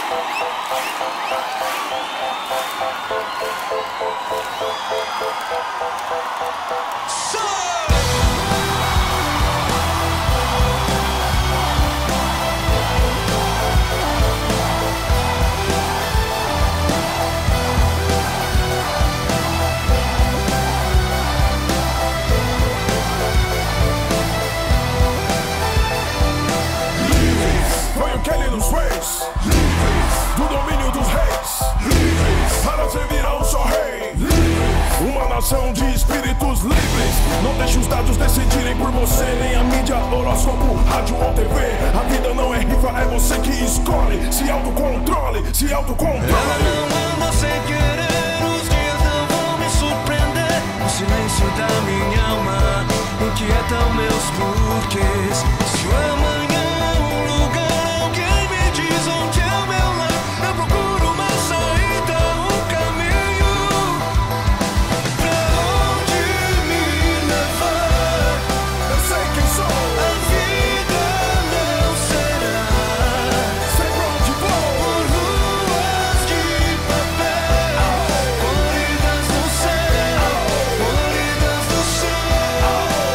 Foi o que ele nos fez, do domínio dos reis, para servir a um só rei. Uma nação de espíritos livres. Não deixe os dados decidirem por você, nem a mídia, horóscopo, rádio ou TV. A vida não é rifa, é você que escolhe. Se autocontrole, se autocontrole. Ela não anda sem querer, os dias não vão me surpreender. O silêncio da minha alma inquieta meus porquês. Se o amanhã é um lugar, alguém me diz onde é o meu lar. Eu procuro uma saída, um caminho pra onde me levar. Eu sei quem sou. A vida não será Sei pra onde vou. por ruas de papel, coloridas no céu, coloridas no céu.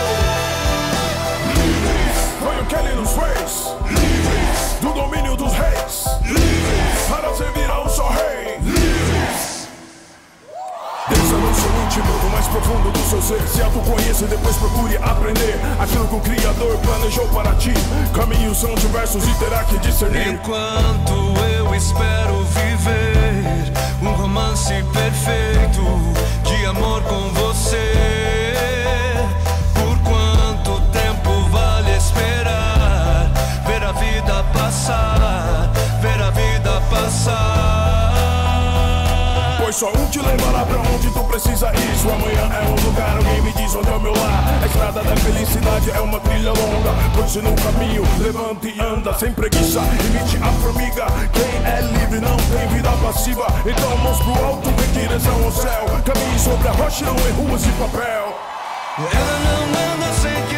Foi o que ele nos fez, do domínio dos reis, para servir a um só rei. Desça no seu íntimo, no mais profundo do seu ser. Se autoconheça e depois procure aprender aquilo que o Criador planejou para ti. Caminhos são diversos e terá que discernir. Enquanto eu espero viver um romance perfeito de amor com você, por quanto tempo vale esperar? Ver a vida passar, ver a vida passar. Pois só um te levará pra onde tu precisa ir. Se o amanhã é um lugar, alguém me diz onde é o meu lar. A estrada da felicidade é uma trilha longa, pois se no caminho levante e anda sem preguiça. Imite a formiga, quem é livre não tem vida passiva. Então mãos pro alto em direção ao céu. Caminhe sobre a rocha, não em ruas de papel. Ela não anda sem